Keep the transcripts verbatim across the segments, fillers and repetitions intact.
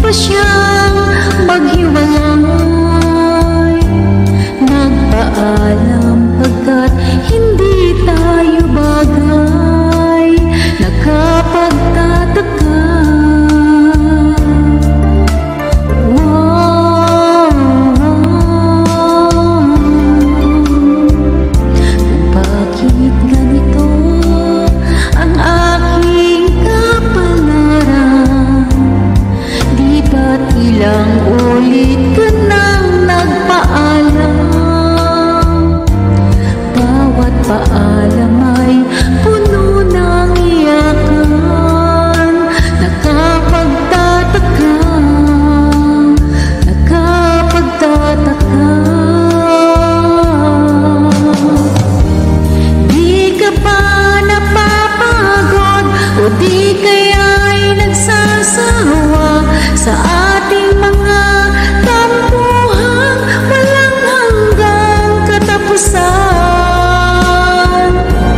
pa siyang maghiwalay. Nagpaalam pagkat hindi tayo bagay. Nakapagtataka, wow, bakit ganito ang aking kapalaran? Di ba't ilang ulit ka nang nagpaalam? Bawat paalam ay puno ng iyakan. Nakapagtataka, nakapagtataka. Di ka ba napapagod o di kaya'y nagsasawa sa ating mga tampuhang walang hanggang katapusan?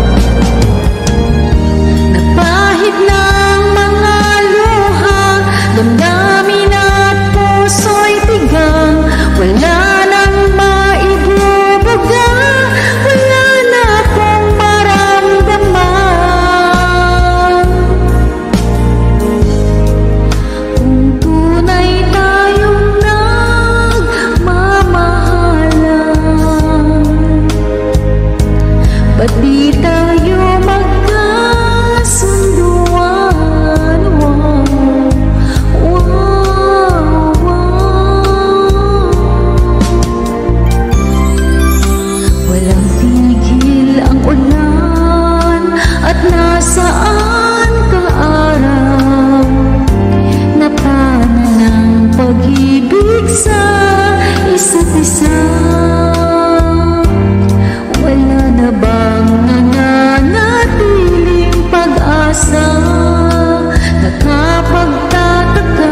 Napahid ng mga luha, damdamin at puso'y tigang. Wala nang maibubuga, wala na akong maramdaman. Kung tunay tayong nagmamahalan, ba't di tayo magkasunduan? Wow, wow, wow. Walang tigil ang ulan at nasaan ka araw. Napana ng pag-ibig sa isa't isa. Wala na bang nananatiling pag-asa? Nakapagtataka,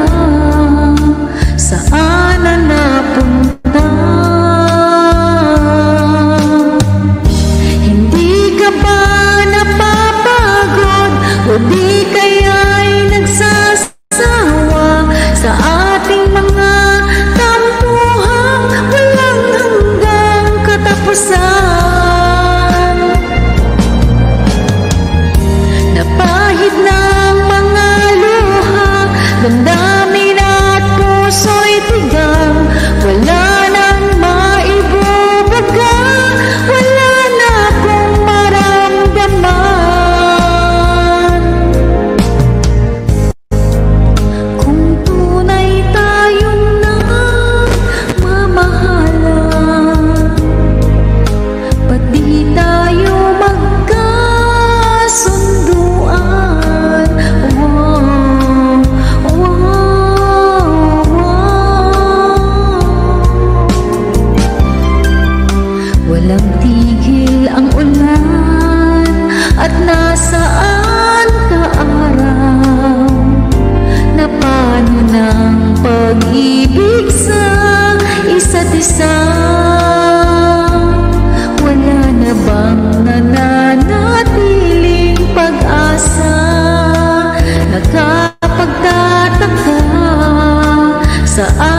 saan na napunta? Hindi ka ba napapagod o di kaya'y nagsasawa sa ating mga tampuhang walang hanggang katapusan? Napahid ng mga luha, damdamin at puso'y tigang. Wala nang maibubuga, wala na akong maramdaman. Kung tunay tayong nagmamahalan, ba't di tayo magkasunduan? Wow, wow, wow. Walang tigil ang ulan at nasaan ka araw. Napano ng pag-ibig sa isa't isa? Wala na bang nananatiling pag-asa? Nakapagtataka, saan